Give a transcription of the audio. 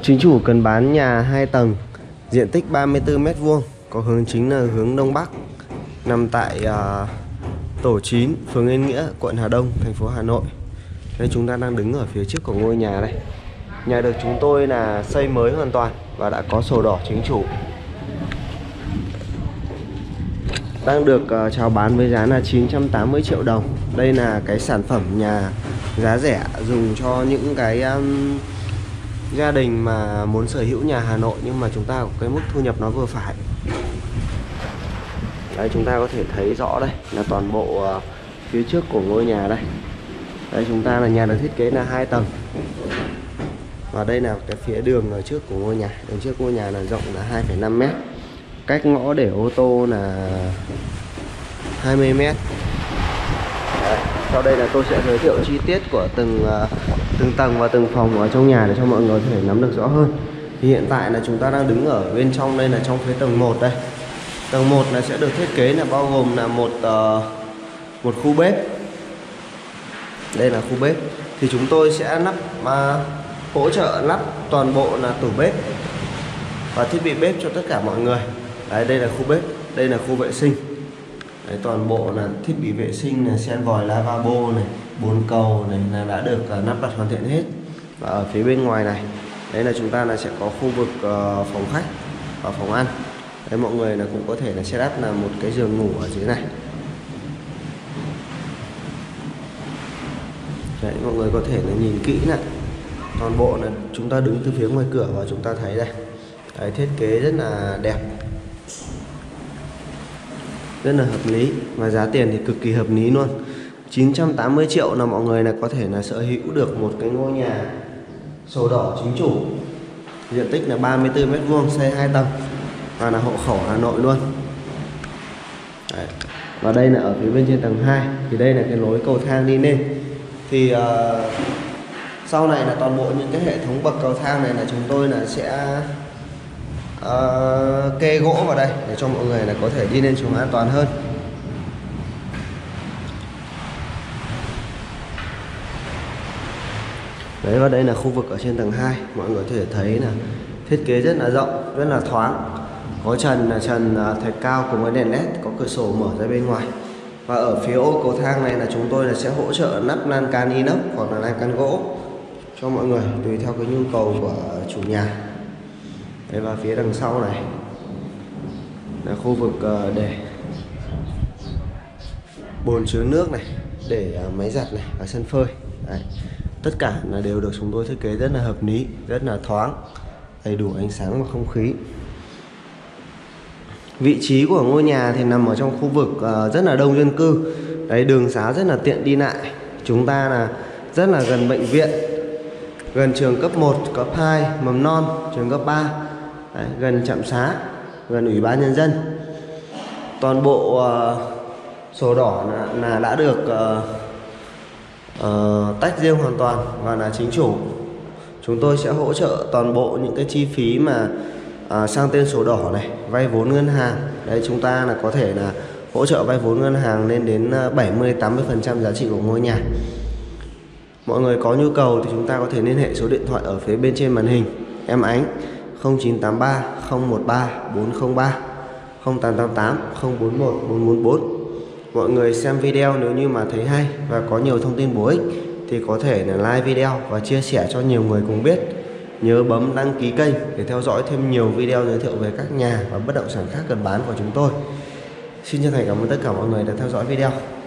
Chính chủ cần bán nhà 2 tầng, diện tích 34 m², có hướng chính là hướng Đông Bắc, nằm tại tổ 9, phường Yên Nghĩa, quận Hà Đông, thành phố Hà Nội. Đây chúng ta đang đứng ở phía trước của ngôi nhà đây. Nhà được chúng tôi là xây mới hoàn toàn và đã có sổ đỏ chính chủ. Đang được chào bán với giá là 980 triệu đồng. Đây là cái sản phẩm nhà giá rẻ dùng cho những cái gia đình mà muốn sở hữu nhà Hà Nội nhưng mà chúng ta có cái mức thu nhập nó vừa phải. Đấy, chúng ta có thể thấy rõ đây là toàn bộ phía trước của ngôi nhà đây. Đây, chúng ta là nhà được thiết kế là 2 tầng. Và đây là cái phía đường ở trước của ngôi nhà. Đường trước ngôi nhà là rộng là 2,5 m. Cách ngõ để ô tô là 20 m. Đấy, sau đây là tôi sẽ giới thiệu chi tiết của từng tầng và từng phòng ở trong nhà để cho mọi người có thể nắm được rõ hơn. Thì hiện tại là chúng ta đang đứng ở bên trong, đây là trong phía tầng 1 đây. Tầng 1 là sẽ được thiết kế là bao gồm là một khu bếp. Đây là khu bếp. Thì chúng tôi sẽ hỗ trợ lắp toàn bộ là tủ bếp và thiết bị bếp cho tất cả mọi người. Đấy, đây là khu bếp, đây là khu vệ sinh. Đấy, toàn bộ là thiết bị vệ sinh là sen vòi lavabo này, bồn cầu này là đã được lắp đặt hoàn thiện hết. Và ở phía bên ngoài này, đấy là chúng ta là sẽ có khu vực phòng khách và phòng ăn. Đấy, mọi người là cũng có thể là setup là một cái giường ngủ ở dưới này. Đấy, mọi người có thể là nhìn kỹ này. Toàn bộ là chúng ta đứng từ phía ngoài cửa và chúng ta thấy đây. Đấy, thiết kế rất là đẹp, rất là hợp lý và giá tiền thì cực kỳ hợp lý luôn. 980 triệu là mọi người là có thể là sở hữu được một cái ngôi nhà sổ đỏ chính chủ, diện tích là 34 m², xây 2 tầng và là hộ khẩu Hà Nội luôn. Đấy. Và đây là ở phía bên trên tầng 2 thì đây là cái lối cầu thang đi lên. Thì sau này là toàn bộ những cái hệ thống bậc cầu thang này là chúng tôi là sẽ kê gỗ vào đây để cho mọi người là có thể đi lên xuống an toàn hơn. Đấy, và đây là khu vực ở trên tầng 2. Mọi người có thể thấy là thiết kế rất là rộng, rất là thoáng. Có trần là trần thạch cao cùng với đèn led, có cửa sổ mở ra bên ngoài. Và ở phía ô cầu thang này là chúng tôi là sẽ hỗ trợ lắp lan can inox hoặc là lan can gỗ cho mọi người tùy theo cái nhu cầu của chủ nhà. Đấy, và phía đằng sau này là khu vực để bồn chứa nước này, để máy giặt này và sân phơi. Đấy, tất cả là đều được chúng tôi thiết kế rất là hợp lý, rất là thoáng, đầy đủ ánh sáng và không khí. Vị trí của ngôi nhà thì nằm ở trong khu vực rất là đông dân cư. Đấy, đường xá rất là tiện đi lại. Chúng ta là rất là gần bệnh viện, gần trường cấp 1, cấp 2, mầm non, trường cấp 3. Đấy, gần trạm xá, gần ủy ban nhân dân. Toàn bộ sổ đỏ là đã được tách riêng hoàn toàn và là chính chủ. Chúng tôi sẽ hỗ trợ toàn bộ những cái chi phí mà sang tên sổ đỏ này, vay vốn ngân hàng. Đấy, chúng ta là có thể là hỗ trợ vay vốn ngân hàng lên đến 70-80% giá trị của ngôi nhà. Mọi người có nhu cầu thì chúng ta có thể liên hệ số điện thoại ở phía bên trên màn hình em Ánh 0983 013 403 0888 041 444. Mọi người xem video nếu như mà thấy hay và có nhiều thông tin bổ ích thì có thể là like video và chia sẻ cho nhiều người cùng biết. Nhớ bấm đăng ký kênh để theo dõi thêm nhiều video giới thiệu về các nhà và bất động sản khác cần bán của chúng tôi. Xin chân thành cảm ơn tất cả mọi người đã theo dõi video.